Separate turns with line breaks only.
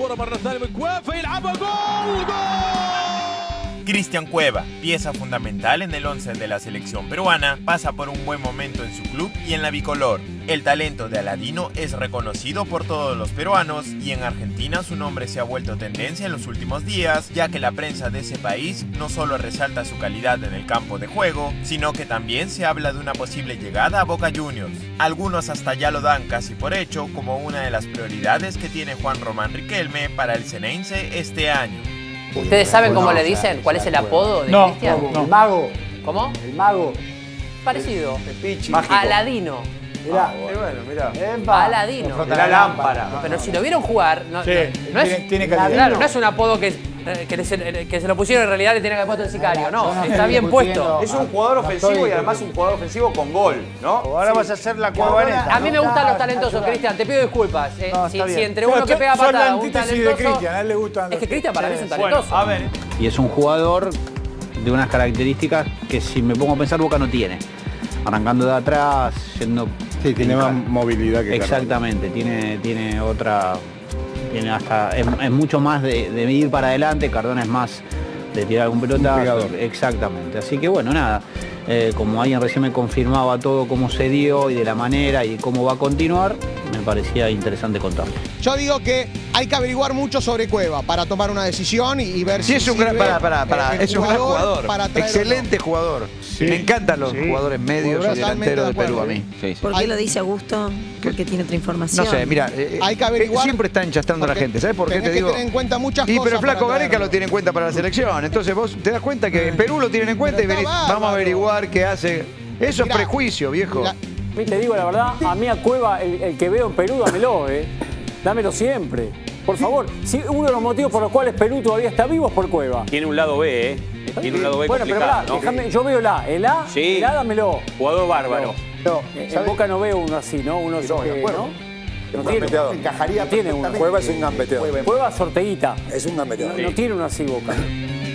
الكرة مرة ثانية من كوافة يلعبها جول جول.
Cristian Cueva, pieza fundamental en el 11 de la selección peruana, pasa por un buen momento en su club y en la bicolor. El talento de Aladino es reconocido por todos los peruanos y en Argentina su nombre se ha vuelto tendencia en los últimos días, ya que la prensa de ese país no solo resalta su calidad en el campo de juego, sino que también se habla de una posible llegada a Boca Juniors. Algunos hasta ya lo dan casi por hecho como una de las prioridades que tiene Juan Román Riquelme para el Xeneize este año.
¿Ustedes saben cómo le dicen? ¿Cuál es el apodo de Cristian?
El mago.
¿Cómo?
El mago.
Parecido.
Mágico.
Aladino.
Mirá.
Bueno, mirá.
Aladino.
La lámpara.
Pero si lo vieron jugar, no es,
tiene calidad.
claro, no es un apodo que se lo pusieron en realidad y tenía que haber puesto el sicario. No, está bien puesto.
Es un jugador ofensivo y además un jugador ofensivo con gol, ¿no?
Ahora vas a hacer la cuevaneta.
A mí me gustan los talentosos, Cristian, te pido disculpas. Si entre uno que pega patada, un talentoso...
A él le gustan.
Es que Cristian para mí es un talentoso.
Bueno, a ver.
Y es un jugador de unas características que si me pongo a pensar Boca no tiene. Arrancando de atrás, yendo...
Sí, tiene más movilidad que
exactamente, tiene otra... es mucho más de ir para adelante, Cardona es más de tirar algún pelotazo. Exactamente, así que bueno, nada. Como alguien recién me confirmaba todo cómo se dio y de la manera y cómo va a continuar, me parecía interesante contarlo.
Yo digo que hay que averiguar mucho sobre Cueva para tomar una decisión y ver si
es un gran, es un gran jugador, excelente jugador.
Sí,
me encantan los jugadores medios y delanteros de Perú a mí. Sí, sí.
¿Por qué lo dice Augusto? Porque tiene otra información.
No sé, mira,
hay que averiguar,
siempre está enchastrando a la gente. ¿Sabes por qué te digo?
Tener en cuenta muchas cosas.
Pero Flaco Gareca lo tiene en cuenta para la selección. Entonces vos te das cuenta que en Perú lo tienen en cuenta y venís, vamos a averiguar qué hace. Eso es prejuicio, viejo.
Te digo la verdad, a mí a Cueva, el que veo en Perú, dámelo, dámelo siempre. Por favor, si uno de los motivos por los cuales Perú todavía está vivo es por Cueva.
Tiene un lado B, Tiene un lado B
bueno,
complicado,
pero
¿no?
déjame, yo veo el A,
sí.
el A dámelo.
Jugador bárbaro.
En Boca no veo uno así, ¿no? Uno que, ¿no? tiene,
encajaría
no tiene uno.
Cueva es un gambeteador.
Cueva sorteguita.
Es un gambeteador.
No tiene uno así Boca.